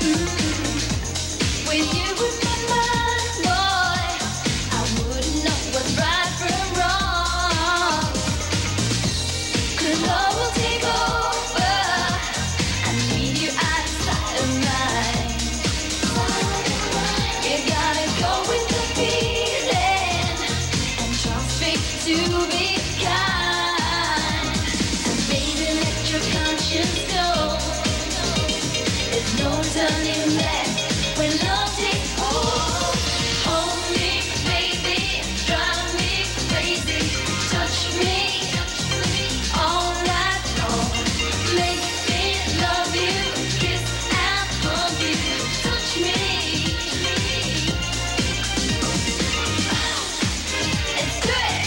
With you with my mind, boy, I wouldn't know what's right from wrong. 'Cause love will take over. I need you outside of mine. You gotta go with the feeling and trust me to be kind. And baby, let your conscience go. There's no turning back. When love takes hold, hold me, baby, drive me crazy, touch me all night long, make me love you, kiss and hug you, touch me. Let's do it.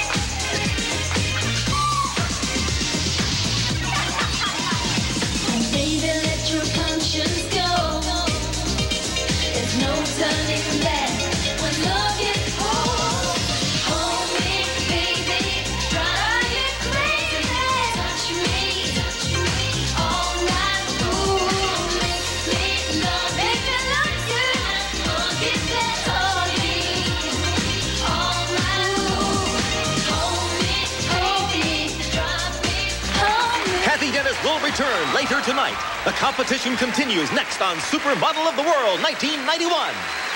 And baby, let your conscience go. There's no turning back. When love gets hold, hold me, baby, drive me crazy, touch me all night, ooh, make me love you, forget that all me all night, ooh, hold me, drive me, hold me. Cathy Dennis will return later tonight. The competition continues next on Supermodel of the World 1991.